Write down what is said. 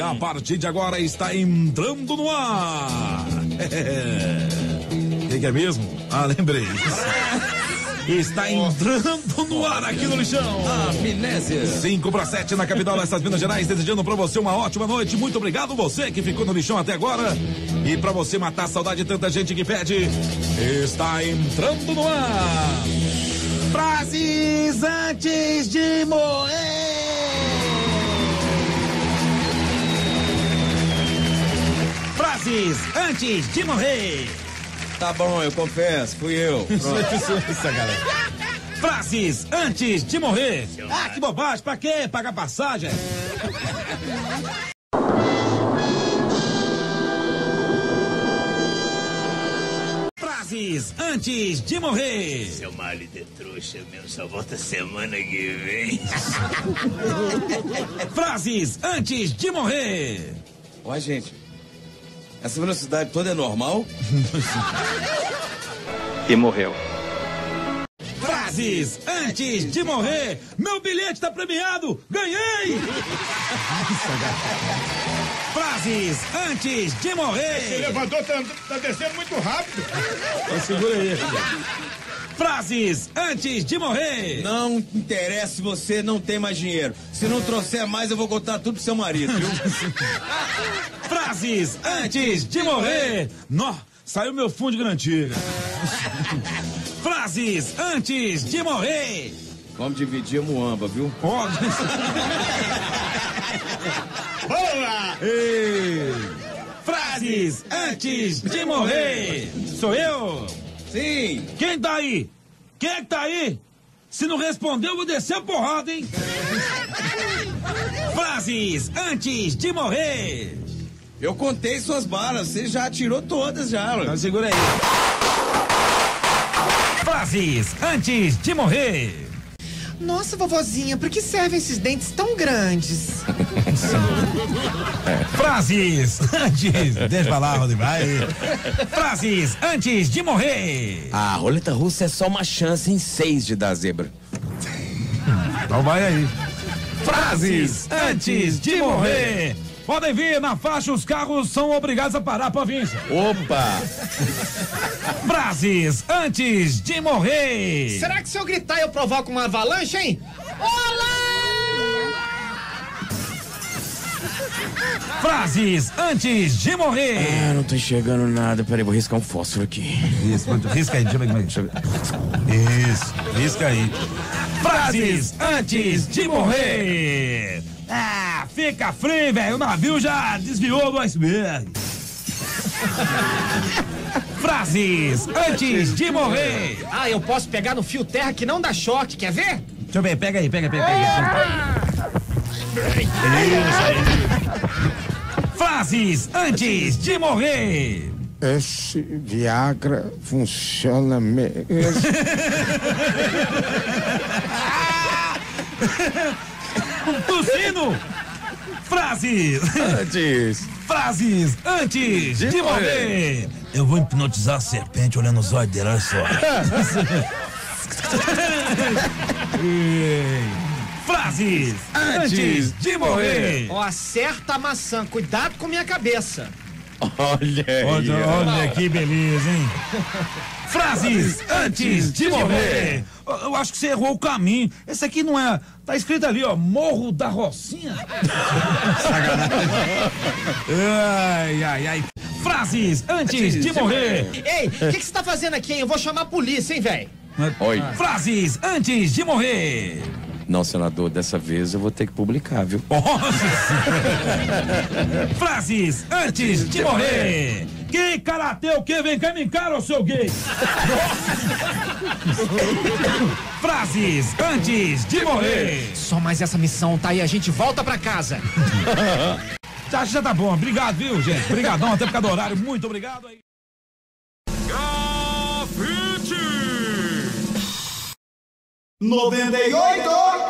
a partir de agora está entrando no ar. O que é mesmo? Ah, lembrei. Está entrando no ar aqui no Lixão. Amnésia. 5-7 na capital dessas Minas Gerais, desejando pra você uma ótima noite. Muito obrigado você que ficou no Lixão até agora. E pra você matar a saudade de tanta gente que pede, está entrando no ar. Frases antes de morrer. Frases antes de morrer. Tá bom, eu confesso, fui eu. Isso, galera. Frases antes de morrer. Ah, que bobagem, pra quê? Pagar passagem? Frases antes de morrer. Seu marido é trouxa mesmo, só volta semana que vem. Frases antes de morrer. Ué, gente, essa velocidade toda é normal? E morreu. Frases antes de morrer. Meu bilhete tá premiado. Ganhei. Frases antes de morrer. Esse elevador tá descendo muito rápido. Segura aí. Frases antes de morrer. Não interessa se você não tem mais dinheiro. Se não trouxer mais, eu vou contar tudo pro seu marido, viu? Frases antes de morrer. Nó, saiu meu fundo de garantia. Frases antes de morrer. Vamos dividir a muamba, viu? Ó. Boa! Ei. Frases antes de morrer. Sou eu? Sim. Quem tá aí? Quem é que tá aí? Se não responder, eu vou descer a porrada, hein? Frases antes de morrer. Eu contei suas balas, você já atirou todas já. Então segura aí. Frases antes de morrer. Nossa, vovozinha, por que servem esses dentes tão grandes? Frases antes... Deixa pra lá, Rodrigo, vai. Frases antes de morrer. A roleta russa é só uma chance em 6 de dar zebra. Então vai aí. Frases antes de morrer. Podem vir na faixa, os carros são obrigados a parar, província. Opa! Frases antes de morrer. Será que se eu gritar eu provoco uma avalanche, hein? Olá! Frases antes de morrer. Ah, não tô enxergando nada. Peraí, vou riscar um fósforo aqui. Isso, risca aí, deixa eu ver. Isso, risca aí. Frases antes de morrer. Ah, fica frio, velho. O navio já desviou do iceberg. Frases antes de morrer. Ah, eu posso pegar no fio terra que não dá choque, quer ver? Deixa eu ver, pega aí. Frases antes de morrer. Esse Viagra funciona mesmo. Tossindo. Frases antes de morrer. Eu vou hipnotizar a serpente olhando os olhos dele, olha só. Frases antes de morrer. Ó, acerta a maçã, cuidado com minha cabeça. Olha aí. Olha que beleza, hein? Frases antes de morrer. Eu acho que você errou o caminho. Esse aqui não é... Tá escrito ali, ó, Morro da Rocinha. Ai. Frases antes de morrer. Ei, o que você tá fazendo aqui, hein? Eu vou chamar a polícia, hein, velho? Oi. Frases antes de morrer. Não, senador, dessa vez eu vou ter que publicar, viu? Frases antes de morrer. Que karatê o que? Vem cá me encara, ô seu gay. Frases antes de morrer. Só mais essa missão, tá? E a gente volta pra casa. Já tá bom. Obrigado, viu, gente? Obrigadão, até por causa do horário. Muito obrigado aí. Grafite 98